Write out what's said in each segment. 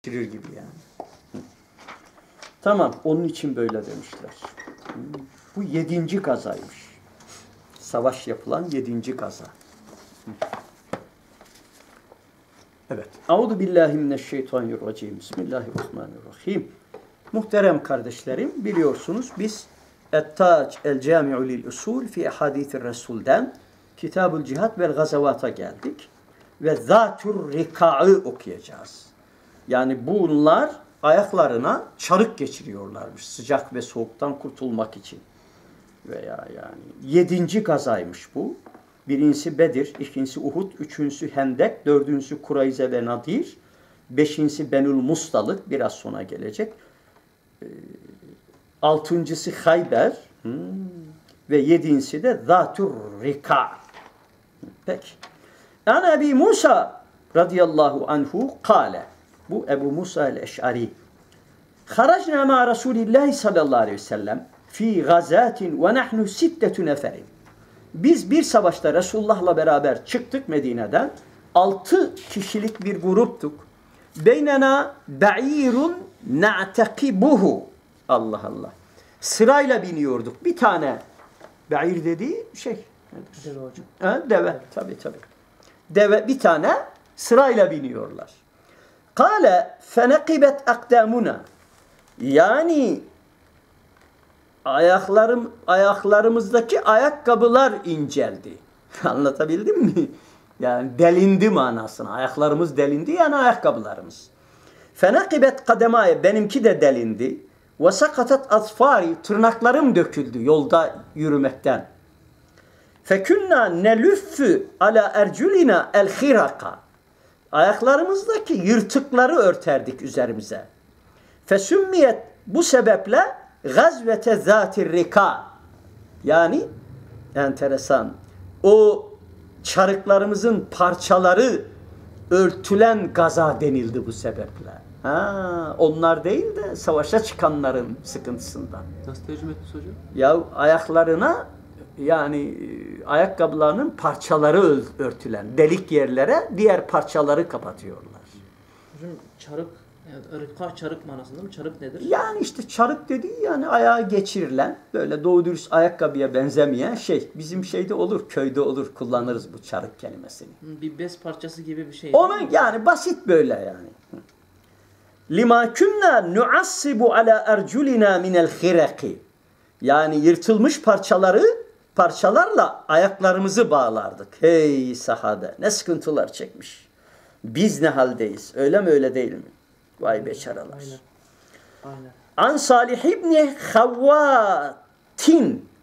geçirir gibi yani. Tamam, onun için böyle demişler. Bu 7. gazaymış. Savaş yapılan 7. gaza. Evet. Euzu billahi mineşşeytanirracim. Bismillahirrahmanirrahim. Muhterem kardeşlerim, biliyorsunuz biz Et-Tac el-Cami'u lil-Usul fi Ahadîthir Resul'den Kitab-ül Cihad vel Gazavata geldik. Ve Zâtur Rikâ'ı okuyacağız. Yani bunlar ayaklarına çarık geçiriyorlarmış. Sıcak ve soğuktan kurtulmak için. Veya yani 7. gazaymış bu. Birincisi Bedir, ikincisi Uhud, üçüncüsü Hendek, dördüncüsü Kurayze ve Nadir, beşincisi Benül Mustalık, biraz sonra gelecek. Altıncısı Hayber ve yedincisi de Zâtur Rika. Peki. An Ebi Musa radıyallahu anhu kâle. Bu Ebu Musa el-Eş'ari. Haracna ma Resulillahi sallallahu aleyhi ve sellem fi gazatin ve nahnu 6 neferin. Biz bir savaşta Resulullah'la beraber çıktık Medine'den. 6 kişilik bir gruptuk. Beynena ba'irun na'takibuhu. Allah Allah. Sırayla biniyorduk. Bir tane ba'ir dediği şey. Deve hocam. Ha, deve. Tabii. Deve bir tane sırayla biniyorlar. Kale fenekibet akdamuna. Yani ayaklarımızdaki ayakkabılar inceldi. Anlatabildim mi? Yani delindi manasına. Ayaklarımız delindi yani ayakkabılarımız. Fenekibet kademaye, benimki de delindi. Ve sakatat asfari, tırnaklarım döküldü yolda yürümekten. Fekünna nelüffü ala erculina el khiraka. Ayaklarımızdaki yırtıkları örterdik üzerimize. Fesümmiyet, bu sebeple gazvete zâtir rika. Yani enteresan. O çarıklarımızın parçaları örtülen gaza denildi bu sebeple. Ha, onlar değil de savaşa çıkanların sıkıntısından. Nasıl tercüme ettiniz hocam? Ya ayaklarına, yani ayakkabılarının parçaları örtülen delik yerlere diğer parçaları kapatıyorlar. Hocam çarık, yani rıka çarık manasında mı? Çarık nedir? Yani işte çarık dediği yani ayağa geçirilen, böyle doğru dürüst ayakkabıya benzemeyen şey. Bizim şeyde olur, köyde olur, kullanırız bu çarık kelimesini. Bir bez parçası gibi bir şey. Onun yani basit böyle yani. Lima kunna nu'assibu ala erculina minel khiraqi. Yani yırtılmış parçalarla ayaklarımızı bağlardık. Hey sahabe, ne sıkıntılar çekmiş. Biz ne haldeyiz? Öyle mi, öyle değil mi? Vay beçaralar. Aynen. An Salih İbni Havvatin.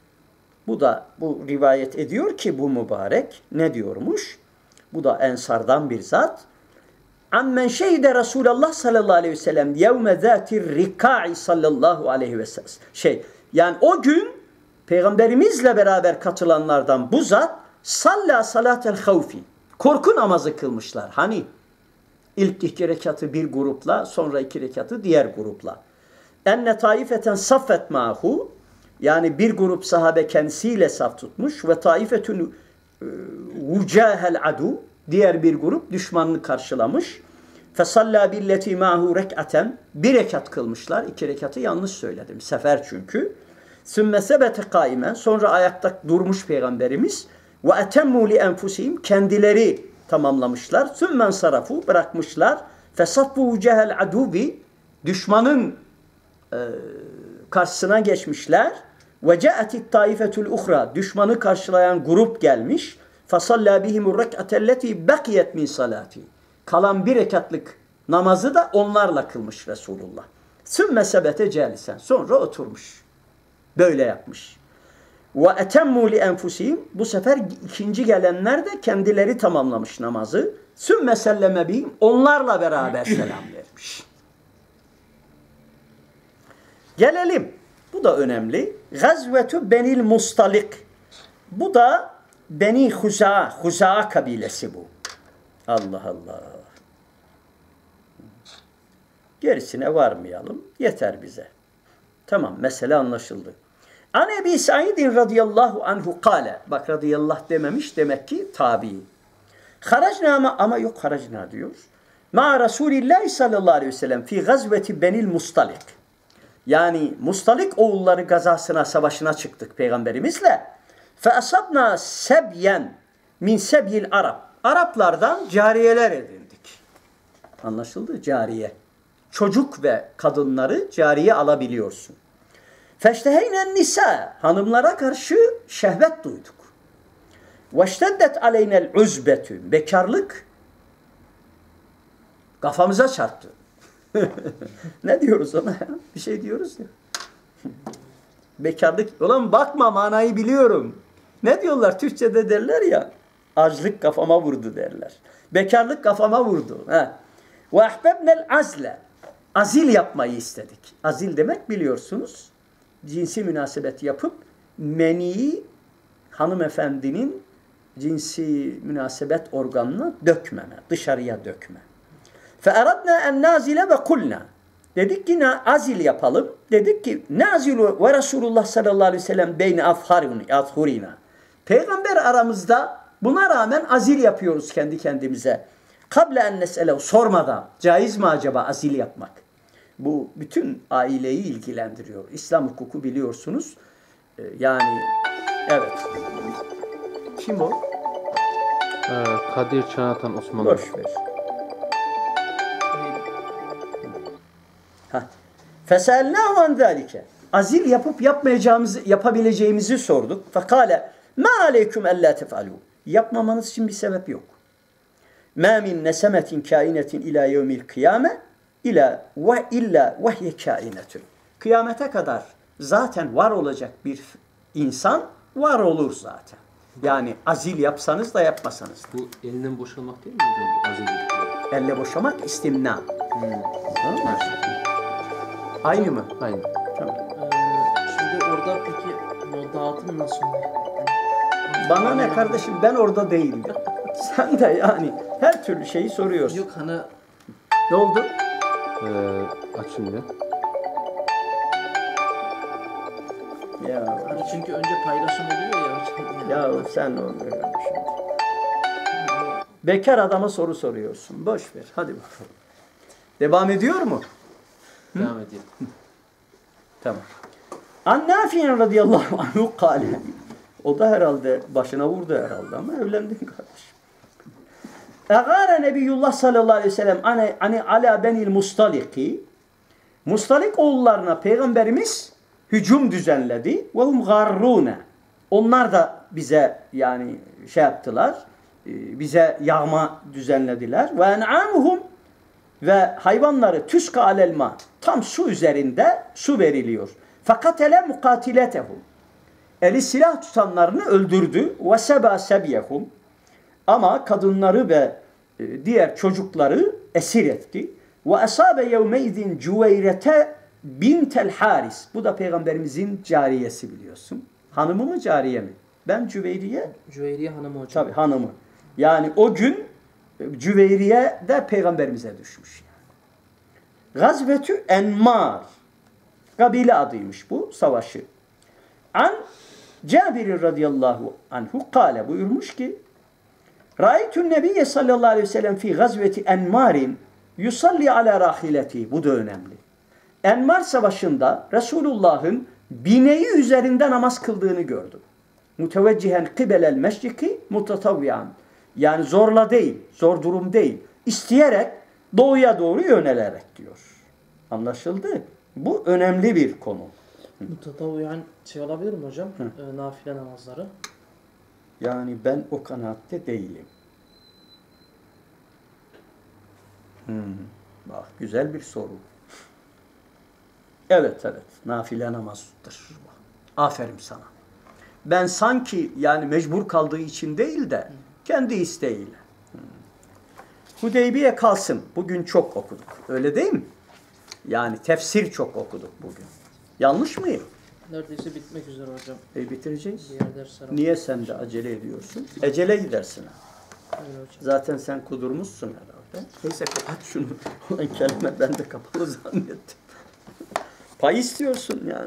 Bu rivayet ediyor ki bu mübarek ne diyormuş? Bu da Ensardan bir zat. Ammen şehide Resulullah sallallahu aleyhi ve sellem yevme zâtir rikâ'i sallallahu aleyhi ve sellem. Yani o gün Peygamberimizle beraber katılanlardan bu zat salla salatel havfi. Korku namazı kılmışlar. Hani ilk 2 rekatı bir grupla, sonra 2 rekatı diğer grupla. Enne taifeten saffet ma'hu. Yani bir grup sahabe kendisiyle saf tutmuş ve taifetun vucahel adu. Diğer bir grup düşmanını karşılamış. Fesalla billeti ma'hu rek'aten. 1 rekat kılmışlar. 2 rekatı yanlış söyledim. Sefer çünkü. Sümme sebete kaimen. Sonra ayakta durmuş Peygamberimiz. Ve etemmu li enfusihim. Kendileri tamamlamışlar. Sümmen sarafu, bırakmışlar. Fesatbu vucahel adubi. Düşmanın karşısına geçmişler. Ve ca'atit taifetul uhra. Düşmanı karşılayan grup gelmiş. فَصَلَّى بِهِمُ الرَّكْعَةَ الَّتِي بَقِيَتْ مِنْ صَلَاتِهِ. Kalan 1 rekatlık namazı da onlarla kılmış Resulullah. ثُمَّ سَبَتَ جَالِسًا. Sonra oturmuş. Böyle yapmış. وَاَتَمُّوا لِأَنْفُسِهِمْ. Bu sefer ikinci gelenler de kendileri tamamlamış namazı. ثُمَّ سَلَّمَ بِهِمْ. Onlarla beraber selam vermiş. Gelelim. Bu da önemli. Gazvetu Benil Mustalik. Bu da Beni Huza'a kabilesi bu. Allah Allah. Gerisine varmayalım. Yeter bize. Tamam, mesele anlaşıldı. An Ebi Sa'idin radıyallahu anhu kâle. Bak radıyallahu dememiş, demek ki tabi. Haracna ama yok haracna diyor. Ma Resulillah sallallahu aleyhi ve sellem fi gazveti Benil Mustalik. Yani Mustalik oğulları gazasına, savaşına çıktık Peygamberimizle. Fe asabna sebyen min sebyil Arap. Araplardan cariyeler edindik. Anlaşıldı? Cariye. Çocuk ve kadınları cariye alabiliyorsun. Feşteheynen nisa. Hanımlara karşı şehvet duyduk. Veşteddet aleynel uzbetü. Bekarlık kafamıza çarptı. Ne diyoruz ona ya? Bir şey diyoruz ya. Bekarlık. Ulan bakma, manayı biliyorum. Ne diyorlar? Türkçe'de derler ya. Açlık kafama vurdu derler. Bekarlık kafama vurdu. Ve ahbebnel azle. Azil yapmayı istedik. Azil demek biliyorsunuz. Cinsi münasebet yapıp meniyi hanımefendinin cinsi münasebet organını dökmeme. Dışarıya dökme. فَاَرَدْنَا اَنْ نَازِلَ وَقُلْنَا. Dedik ki azil yapalım. Dedik ki nazilu ve Resulullah sallallahu aleyhi ve sellem beyni afhurina. Peygamber aramızda, buna rağmen azil yapıyoruz kendi kendimize. Kable en nes'elev, sormadan caiz mi acaba azil yapmak? Bu bütün aileyi ilgilendiriyor. İslam hukuku biliyorsunuz. Yani evet. Kim o? Kadir Çanatan Osman. Boş ver. Feselnâhu an zâlike. Azil yapıp yapabileceğimizi sorduk. Fekâle mâ aleyküm ellâ tef'alû. Yapmamanız için bir sebep yok. Mâ min nesemetin kâinetin ilâ yevmil kıyâme illa vehye kâinetün. Kıyamete kadar zaten var olacak bir insan var olur zaten. Yani azil yapsanız da yapmasanız da. Bu elinden boşalmak değil mi hocam? Azil. Elle boşamak istimna. Tamam mı? Aynı mı? Aynı. Tamam. Şimdi orada peki o dağıtım nasıl oluyor? Bana ne kardeşim, ben orada değildim. Sen de yani her türlü şeyi soruyorsun. Yok hani Ne oldu? Açın bir. Ya, hani çünkü önce paylaşım oluyor ya hocam. ya sen onu şimdi. Bekar adama soru soruyorsun. Boş ver. Hadi bakalım. Devam ediyor mu? Devam edelim. Tamam. An Nafi'in radıyallahu anhu kâle. O da herhalde başına vurdu herhalde ama evlendin kardeşim. Egâre Nebiyullah sallallahu aleyhi ve sellem ani ala benil mustaliki. Mustalik oğullarına Peygamberimiz hücum düzenledi. Ve hum garrûne. Onlar da bize yani şey yaptılar. Bize yağma düzenlediler. Ve en'amuhum. Ve hayvanları tüska alelma. Tam su üzerinde su veriliyor. Fakatele mukatiletehum. Eli silah tutanlarını öldürdü. Ve seba sebyehum. Ama kadınları ve diğer çocukları esir etti. Ve asabe yevmeydin Cüveyrete bintel Haris. Bu da Peygamberimizin cariyesi biliyorsun. Hanımı mı cariye mi? Ben Cüveyriye. Cüveyriye hanımı hocam. Tabii hanımı. Yani o gün Cüveyriye de Peygamberimize düşmüş. Gazvetü Enmar. Kabile adıymış bu savaşı. An Cabir radıyallahu anhu kâle buyurmuş ki Ra'aytun Nebiyye sallallahu aleyhi ve sellem fi gazveti Enmar'in yusalli ala rahileti. Bu da önemli. Enmar savaşında Resulullah'ın bineği üzerinde namaz kıldığını gördüm. Muteveccihen kibelel meşriki mutatavviyan. Yani zorla değil, zor durum değil. İsteyerek doğuya doğru yönelerek diyor. Anlaşıldı? Bu önemli bir konu. Mutatavviyan şey olabilir mi hocam? Nafile namazları. Yani ben o kanaatte değilim. Bak güzel bir soru. Evet. Nafile namazdır. Aferin sana. Ben sanki yani mecbur kaldığı için değil de kendi isteğiyle. Hudeybiye kalsın. Bugün çok okuduk. Öyle değil mi? Yani tefsir çok okuduk bugün. Yanlış mıyım? Neredeyse bitmek üzere hocam. Bitireceğiz. Diğer dersler. Niye sen de acele ediyorsun? Ecele gidersin. Öyle hocam. Zaten sen kudurmuşsun herhalde. Neyse kapat şunu. Olan kelime ben de kapalı zannettim. Pay istiyorsun yani.